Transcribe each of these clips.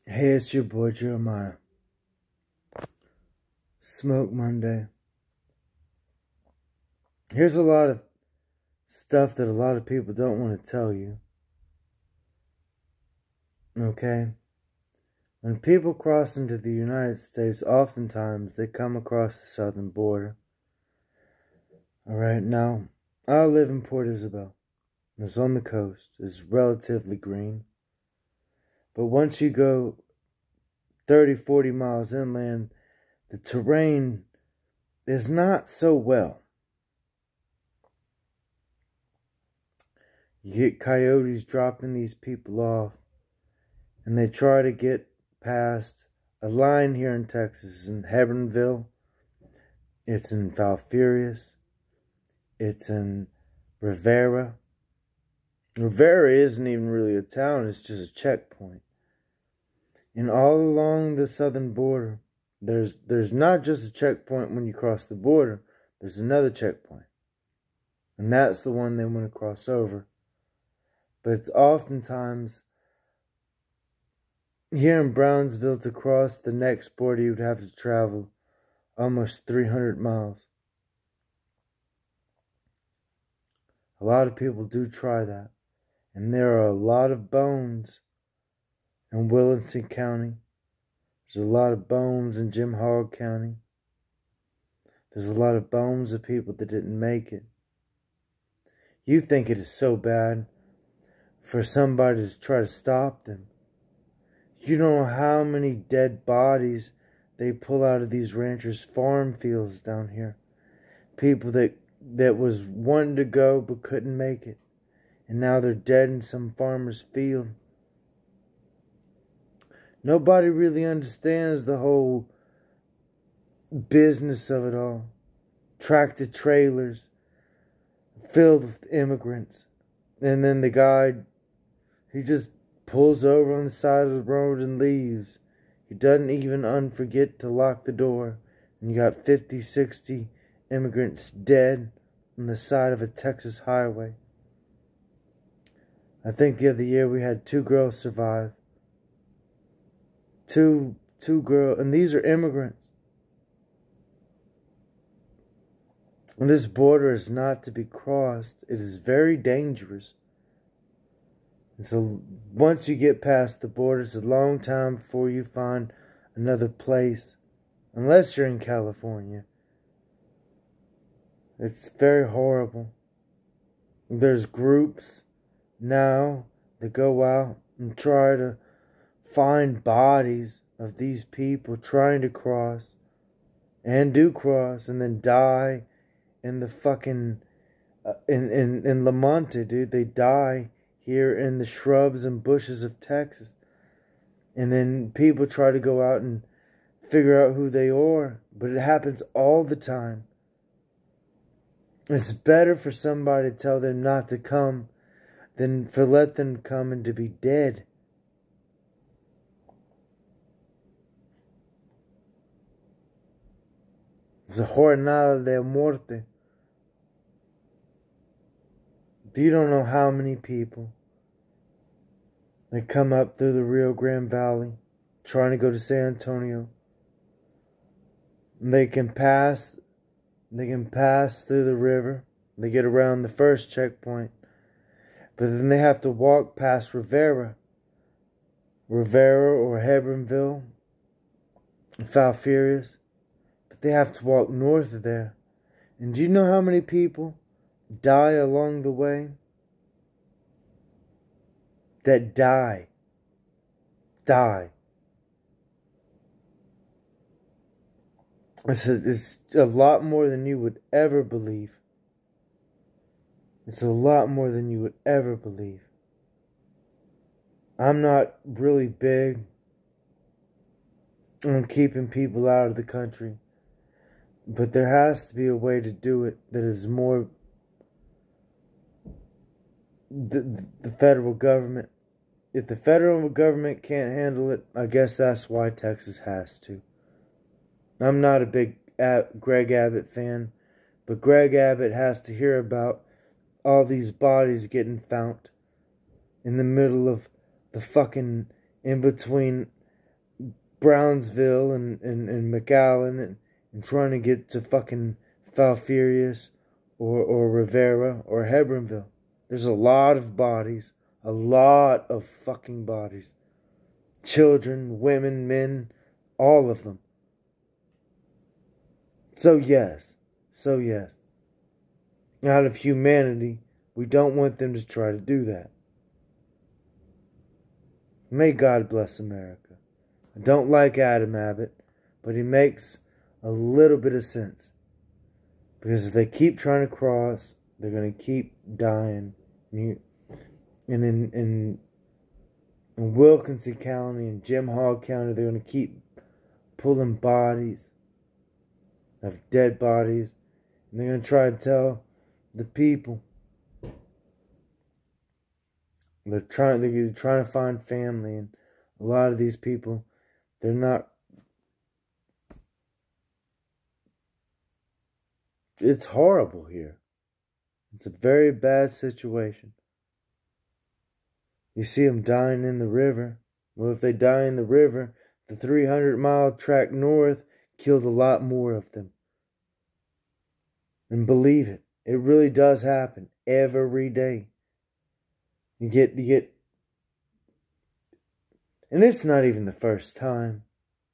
Hey, it's your boy Jeremiah. Smoke Monday. Here's a lot of stuff that a lot of people don't want to tell you. Okay? When people cross into the United States, oftentimes they come across the southern border. Alright, now, I live in Port Isabel. It's on the coast. It's relatively green. But once you go 30, 40 miles inland, the terrain is not so well. You get coyotes dropping these people off, and they try to get past a line here in Texas, in Hebbronville. It's in Falfurrias. It's in Rivera. Rivera isn't even really a town, it's just a checkpoint. And all along the southern border, there's not just a checkpoint when you cross the border, there's another checkpoint. And that's the one they want to cross over. But it's oftentimes here in Brownsville, to cross the next border, you would have to travel almost 300 miles. A lot of people do try that. And there are a lot of bones in Williamson County. There's a lot of bones in Jim Hogg County. There's a lot of bones of people that didn't make it. You think it is so bad for somebody to try to stop them. You don't know how many dead bodies they pull out of these ranchers' farm fields down here. People that was wanting to go but couldn't make it. And now they're dead in some farmer's field. Nobody really understands the whole business of it all. Tractor trailers filled with immigrants. And then the guy, he just pulls over on the side of the road and leaves. He doesn't even forget to lock the door. And you got 50, 60 immigrants dead on the side of a Texas highway. I think the other year we had 2 girls survive. Two girls, and these are immigrants. And this border is not to be crossed. It is very dangerous. And so once you get past the border, it's a long time before you find another place. Unless you're in California. It's very horrible. There's groups now that go out and try to find bodies of these people trying to cross and do cross and then die in the fucking in Lamonte, dude. They die here in the shrubs and bushes of Texas. And then people try to go out and figure out who they are, but it happens all the time. It's better for somebody to tell them not to come than for let them come and to be dead. It's a jornada de muerte. You don't know how many people that come up through the Rio Grande Valley trying to go to San Antonio. They can pass through the river. They get around the first checkpoint. But then they have to walk past Rivera or Hebbronville, Falfurrias. But they have to walk north of there. And do you know how many people die along the way? That die. It's a lot more than you would ever believe. It's a lot more than you would ever believe. I'm not really big on keeping people out of the country. But there has to be a way to do it that is more the federal government. If the federal government can't handle it, I guess that's why Texas has to. I'm not a big Greg Abbott fan, but Greg Abbott has to hear about all these bodies getting found in the middle of the fucking in between Brownsville and McAllen and trying to get to fucking Falfurrias or Rivera or Hebronville. There's a lot of bodies. A lot of fucking bodies. Children, women, men, all of them. So yes. Out of humanity, we don't want them to try to do that. May God bless America. I don't like Adam Abbott, but he makes a little bit of sense. Because if they keep trying to cross, they're going to keep dying. And in Wilkinson County and Jim Hogg County, they're going to keep pulling bodies of dead bodies. And they're going to try to tell the people. They're trying to find family, and a lot of these people, they're not. It's horrible here. It's a very bad situation. You see them dying in the river. Well, if they die in the river, the 300-mile track north killed a lot more of them. And believe it, it really does happen every day. You get, and it's not even the first time.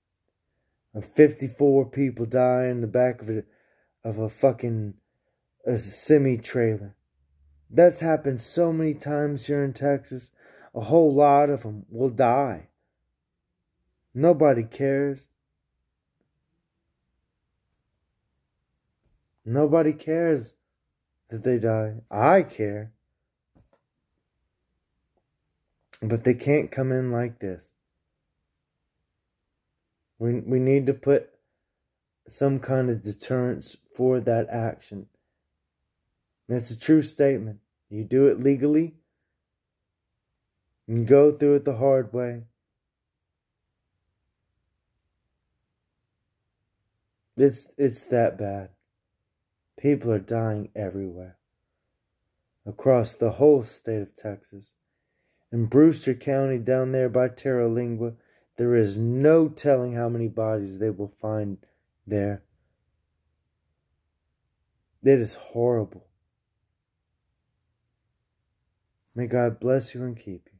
54 people die in the back of a fucking semi-trailer. That's happened so many times here in Texas. A whole lot of them will die. Nobody cares. Nobody cares that they die. I care. But they can't come in like this. We need to put some kind of deterrence for that action. That's a true statement. You do it legally and go through it the hard way. It's that bad. People are dying everywhere. Across the whole state of Texas. In Brewster County down there by Terralingua, there is no telling how many bodies they will find there. It is horrible. May God bless you and keep you.